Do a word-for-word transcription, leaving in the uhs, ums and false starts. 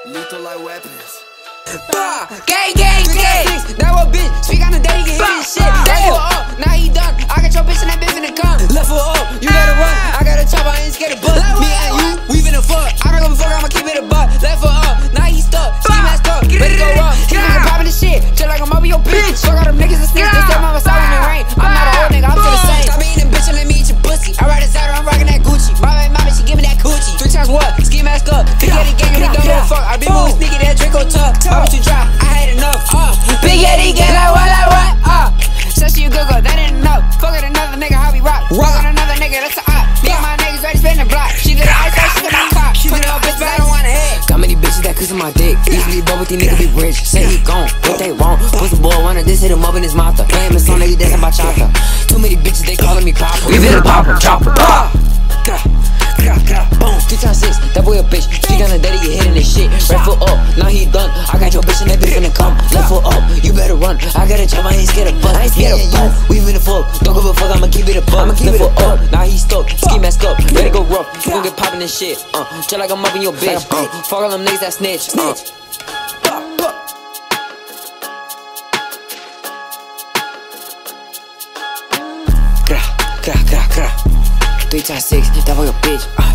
Lethal like weapons. Uh, gang, gang, gang. That one bitch, speak on the day, get hit and shit. Left foot up, now he done. I got your bitch and that bitch finna come. Left foot up, you gotta run. I got a chop, I ain't scared of butt. Me and you, we finna fuck. I don't give a fuck, I'ma keep it a butt. Left foot up, now he stuck. Ski mask up, ready to go wrong. He nigga poppin' the shit, just like I'm up with your bitch. Fuck all them niggas and snitch, they say mama side in the rain. I'm not a old nigga, I'm still the same. Stop eating bitch and let me eat your pussy. I ride inside her, I'm rockin' that Gucci. My baby mama, she give me that coochie. Three times what? Ski mask up, Big Yetti gang and we don't give a fuck. I be moving sneaky, that Draco tough. Why would you drop? I had enough. Uh, Big Yetti gang like what, like what? Uh, since you good, that ain't enough. Fuck with another nigga, how we rock. Rock on another nigga, that's a op. Me and my niggas ready to spin the block. She did the ice, she did my cop. Put it up, bitches, I don't wanna hit. Got many bitches that kiss on my dick. Easily bubble, these niggas be rich. Say he gone, what they want. Pussy boy wanna this, hit him up in his mouth. Playing my song, nigga dancing by chopper. Too many bitches, they calling me Papa. We finna pop him, chopper. Pop. Boom, two times six, that boy a bitch. She gonna daddy, get hit in this shit. Right foot up, now he done. I got your bitch and that bitch finna come. Left foot up, you better run. I got a chop, I ain't scared of bust. I ain't scared of bust. We finna fuck, don't give a fuck, I'ma keep it a buck. Left foot up, now he stuck. Ski mask up, ready to go rough. You gon' get poppin' this shit. Uh, just like I'm up in your bitch. Uh, fuck all them niggas that snitch. Uh. Gra, gra, gra, gra. Three times six, that boy a bitch. Uh.